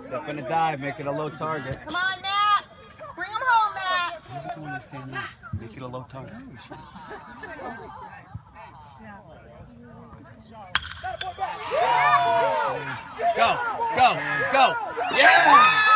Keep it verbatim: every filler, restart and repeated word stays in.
Step in a dive, make it a low target. Come on, Matt. Bring him home, Matt. How's it going to stand up? Make it a low target. Go, go, go. Yeah!